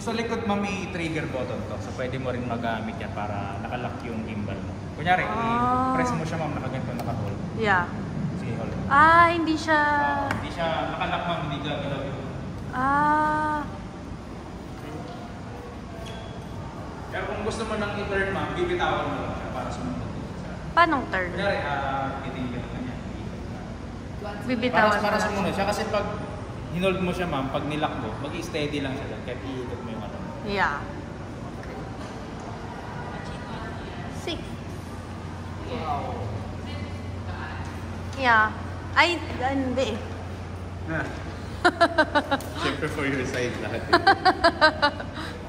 Sa likod ma'am, may trigger button to. So pwede mo rin magamit yan para nakalock yung gimbal mo. Kunyari, i-press mo siya ma'am, nakaganto, naka-hold. Yeah. Sige, hold. Hindi siya... Hindi siya nakalock ma'am, hindi gagalaw yun. Pero kung gusto mo nang i-turn ma'am, bibitawan mo lang siya para sumunod. Paano turn? Kunyari, titigil ka niya. Bibitawan Para mo sumunod siya kasi pag hinold mo siya ma'am, pag nilock mo, mag-i-steady lang siya kahit iikot mo yung ano. Yeah. Okay. 6. Wow. Yeah. Ay, hindi. Siyempre for your side lahat.